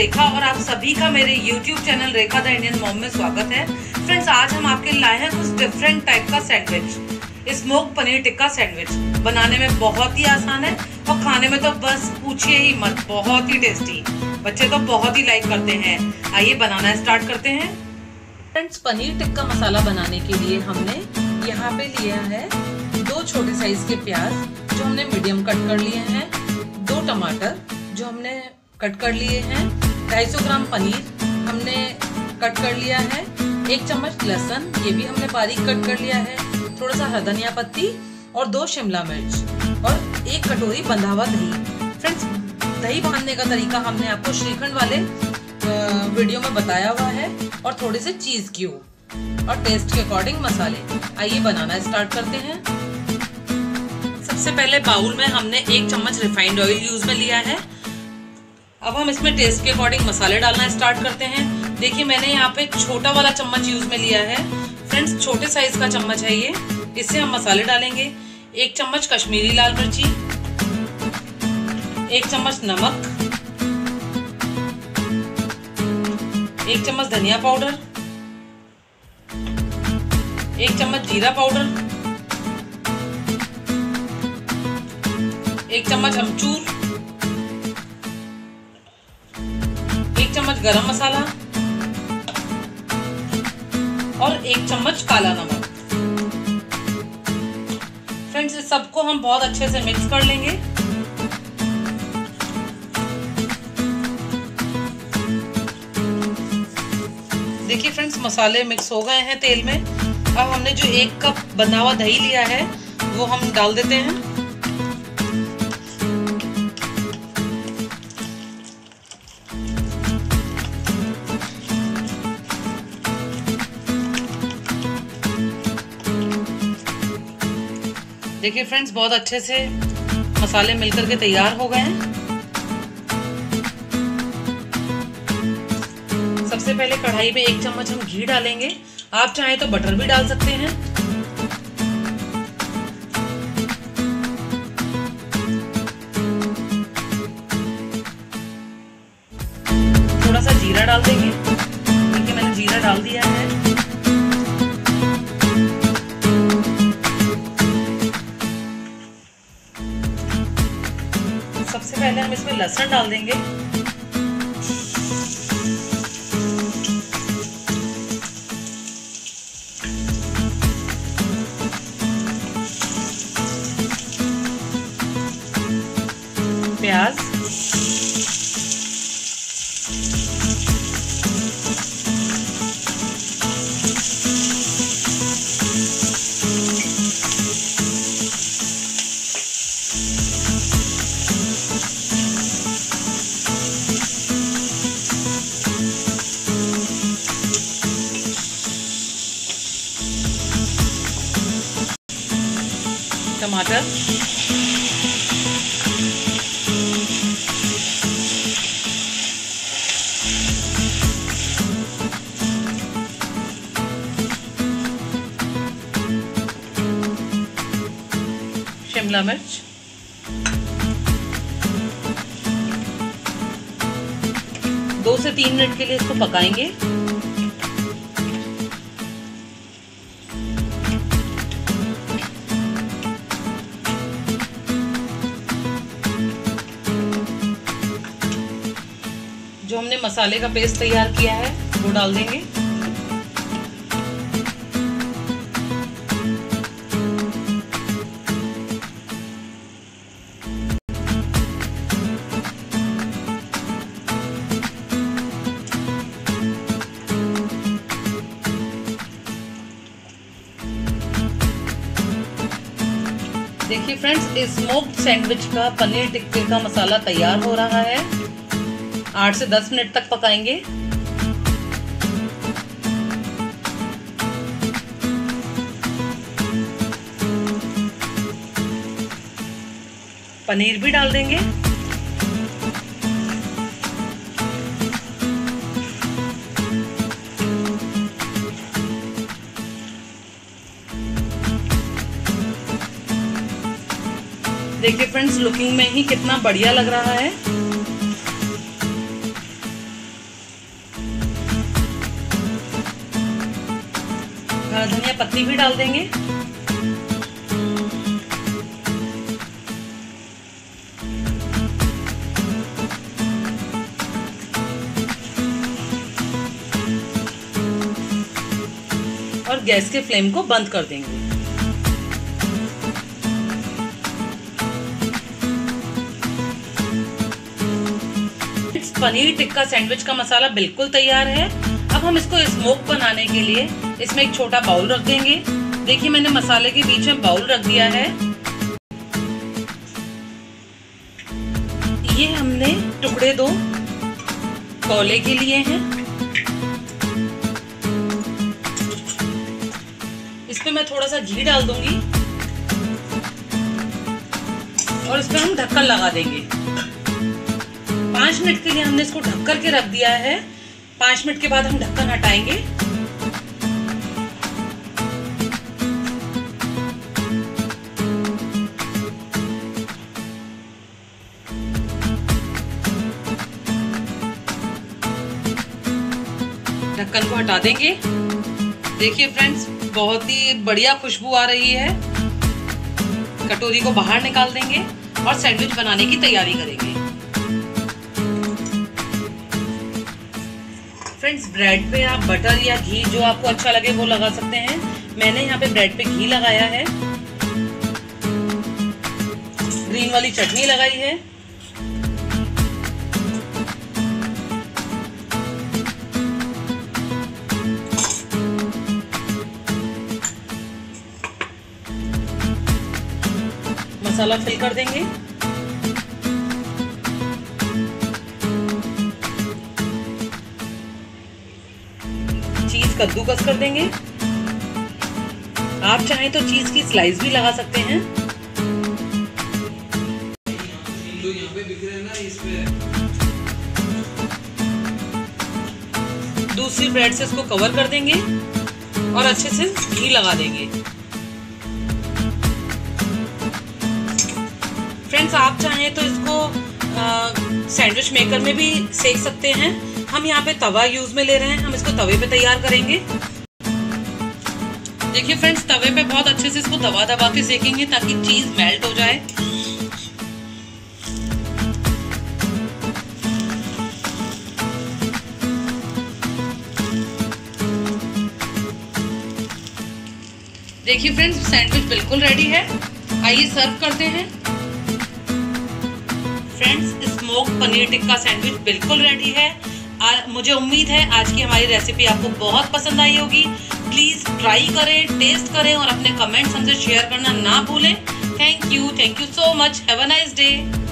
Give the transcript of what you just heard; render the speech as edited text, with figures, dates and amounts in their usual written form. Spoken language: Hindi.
रेखा और आप सभी का मेरे YouTube channel Rekha the Indian mom में स्वागत है। फ्रेंड्स, आज हम आपके लाए हैं कुछ डिफरेंट टाइप का sandwich. Smoke paneer tikka sandwich बनाने में बहुत ही आसान है और खाने में तो बस पूछिए ही मत, बहुत ही टेस्टी। बच्चे तो बहुत ही लाइक करते हैं। आइए बनाना स्टार्ट करते हैं। फ्रेंड्स, पनीर टिक्का मसाला बनाने के लिए हमने यहाँ पे लिया है 2 छोटे साइज के प्याज जो हमने मीडियम कट कर लिए हैं, 2 टमाटर जो हमने कट कर लिए हैं, 250 ग्राम पनीर हमने कट कर लिया है, 1 चम्मच लहसुन ये भी हमने बारीक कट कर लिया है, थोड़ा सा हरा धनिया पत्ती और 2 शिमला मिर्च और 1 कटोरी बंधा हुआ दही। फ्रेंड्स, दही बांधने का तरीका हमने आपको श्रीखंड वाले वीडियो में बताया हुआ है और थोड़े से चीज क्यूब और टेस्ट के अकॉर्डिंग मसाले। आइए बनाना स्टार्ट करते हैं। सबसे पहले बाउल में हमने 1 चम्मच रिफाइंड ऑयल यूज में लिया है। अब हम इसमें टेस्ट के अकॉर्डिंग मसाले डालना स्टार्ट करते हैं। देखिए, मैंने यहाँ पे छोटा वाला चम्मच यूज में लिया है। फ्रेंड्स, छोटे साइज का चम्मच है ये। इससे हम मसाले डालेंगे 1 चम्मच कश्मीरी लाल मिर्ची, 1 चम्मच नमक, 1 चम्मच धनिया पाउडर, 1 चम्मच जीरा पाउडर, 1 चम्मच अमचूर, 1 चम्मच गरम मसाला और 1 चम्मच काला नमक। फ्रेंड्स, इस सबको हम बहुत अच्छे से मिक्स कर लेंगे। देखिए फ्रेंड्स, मसाले मिक्स हो गए हैं तेल में। अब हमने जो 1 कप बना हुआ दही लिया है वो हम डाल देते हैं। देखिए फ्रेंड्स, बहुत अच्छे से मसाले मिलकर के तैयार हो गए हैं। सबसे पहले कढ़ाई में 1 चम्मच हम घी डालेंगे। आप चाहें तो बटर भी डाल सकते हैं। थोड़ा सा जीरा डाल देंगे। देखिए, मैंने जीरा डाल दिया है। सबसे पहले हम इसमें लहसुन डाल देंगे। प्याज, टमाटर, शिमला मिर्च, दो से 3 मिनट के लिए इसको पकाएंगे। जो हमने मसाले का पेस्ट तैयार किया है वो डाल देंगे। देखिए फ्रेंड्स, स्मोक्ड सैंडविच का पनीर टिक्के का मसाला तैयार हो रहा है। 8 से 10 मिनट तक पकाएंगे। पनीर भी डाल देंगे। देखिए फ्रेंड्स, लुकिंग में ही कितना बढ़िया लग रहा है। धनिया पत्ती भी डाल देंगे। और गैस के फ्लेम को बंद कर देंगे। पनीर टिक्का सैंडविच का मसाला बिल्कुल तैयार है। अब हम इसको स्मोक बनाने के लिए इसमें एक छोटा बाउल रख देंगे। देखिए मैंने मसाले के बीच में बाउल रख दिया है। ये हमने टुकड़े 2 कोले के लिए हैं। इस पे मैं थोड़ा सा घी डाल दूंगी और इस पे हम ढक्कन लगा देंगे। 5 मिनट के लिए हमने इसको ढक कर के रख दिया है। 5 मिनट के बाद हम ढक्कन हटाएंगे। ढक्कन को हटा देंगे। देखिए फ्रेंड्स, बहुत ही बढ़िया खुशबू आ रही है। कटोरी को बाहर निकाल देंगे और सैंडविच बनाने की तैयारी करेंगे। फ्रेंड्स, ब्रेड पे आप बटर या घी जो आपको अच्छा लगे वो लगा सकते हैं। मैंने यहाँ पे ब्रेड पे घी लगाया है। ग्रीन वाली चटनी लगाई है। मसाला फिल कर देंगे। चीज कद्दूकस कर देंगे। आप चाहें तो चीज की स्लाइस भी लगा सकते हैं। दूसरी ब्रेड से इसको कवर कर देंगे और अच्छे से घी लगा देंगे। फ्रेंड्स, आप चाहें तो इसको सैंडविच मेकर में भी सेक सकते हैं। हम यहाँ पे तवा यूज में ले रहे हैं। हम इसको तवे पे तैयार करेंगे। देखिए फ्रेंड्स, तवे पे बहुत अच्छे से इसको दबा दबा के सेकेंगे ताकि चीज मेल्ट हो जाए। देखिए फ्रेंड्स, सैंडविच बिल्कुल रेडी है। आइए सर्व करते हैं। Friends, smoke paneer tikka sandwich बिल्कुल रेडी है। मुझे उम्मीद है आज की हमारी रेसिपी आपको बहुत पसंद आई होगी। प्लीज ट्राई करें, टेस्ट करें और अपने कमेंट्स हमसे शेयर करना ना भूलें। Thank you so much. Have a nice day.